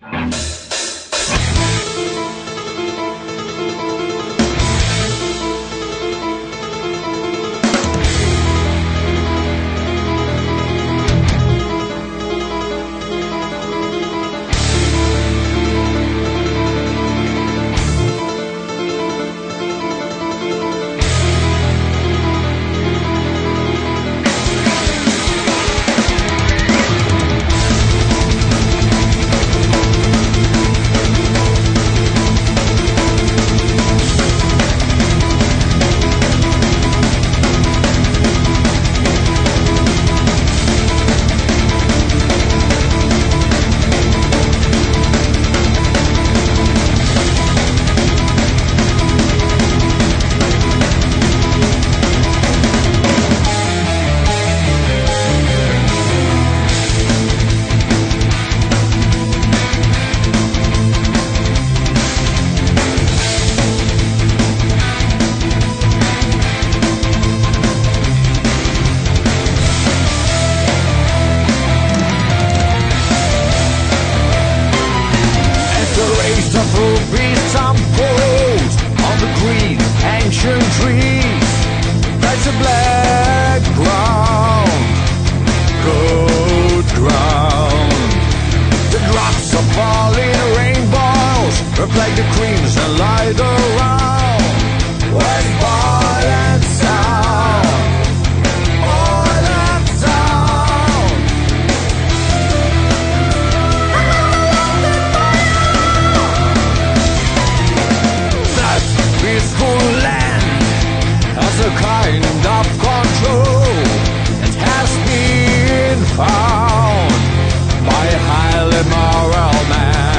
Like the creams that light around with violent sound, violent sound. That peaceful land has a kind of control that has been found by a highly moral man.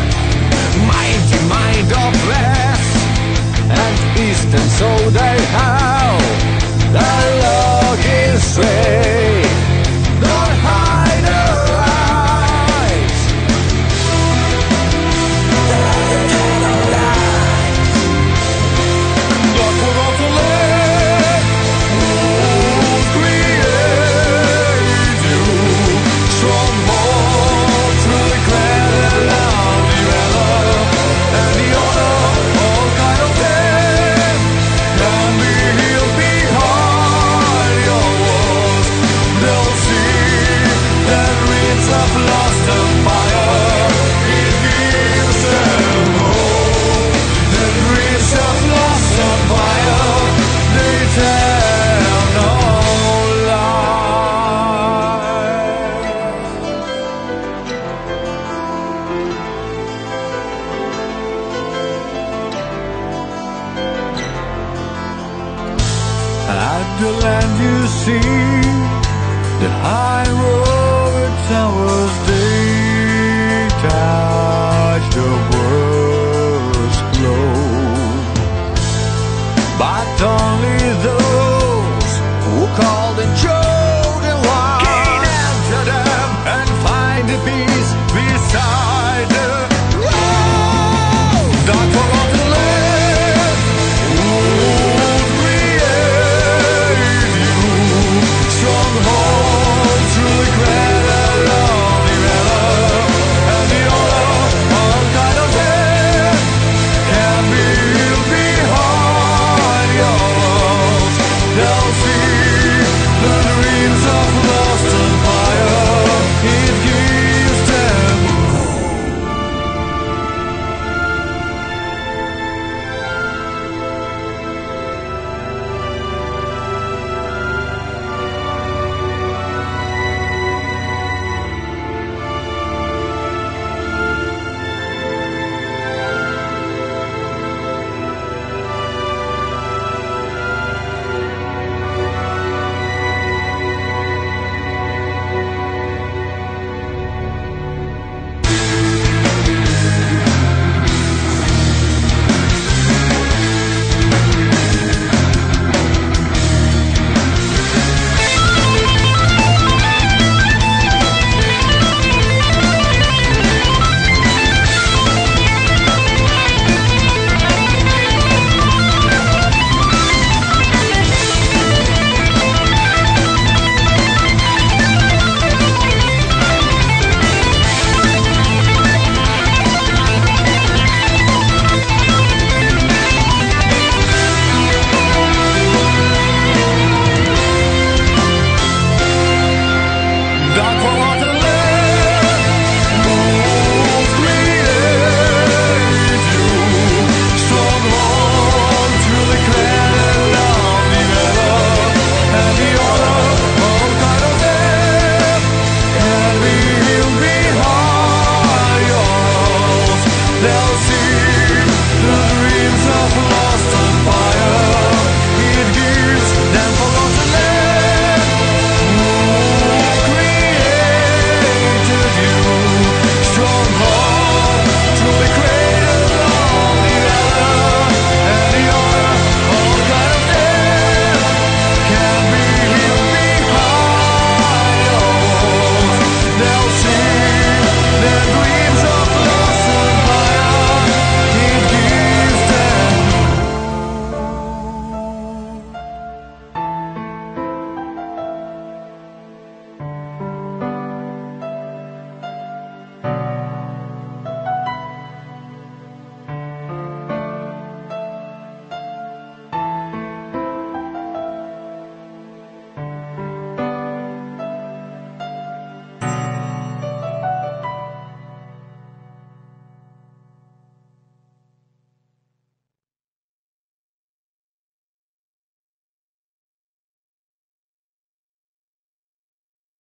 Mind of west and east, and so they have the looking straight, don't hide their eyes. But we're not to let who create you strong more truly glad and loud develop. And the honor, all kind of death, can be healed behind your walls. They'll see that winds have lost the fire. It gives them hope. That winds have lost the fire. They tell no At the land you see the high road towers, they touch the world's globe. But only those who call the chosen one can enter them and find the peace beside.